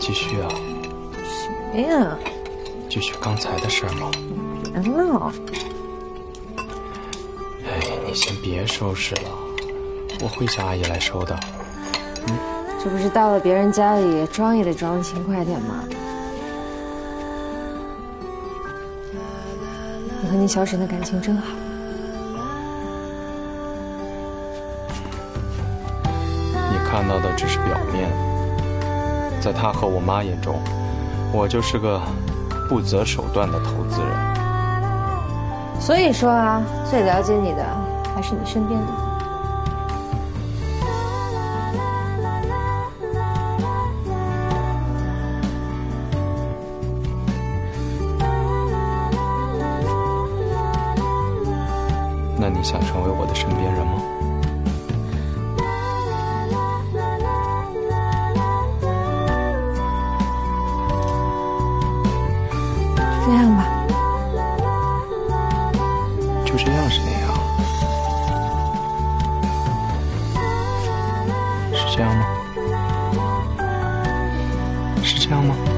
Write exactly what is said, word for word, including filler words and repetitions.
继续啊。 谁呀？ 继续刚才的事儿吗？ 别闹！ 哎，你先别收拾了，我会叫阿姨来收的。嗯， 这不是到了别人家里，装也得装得勤快点吗？你和你小沈的感情真好。 你看到的只是表面，在他和我妈眼中，我就是个不择手段的投资人。 所以说啊，最了解你的还是你身边的人。 那你想成为我的身边人吗？ 这样吧。 就这样是那样？是这样吗？是这样吗？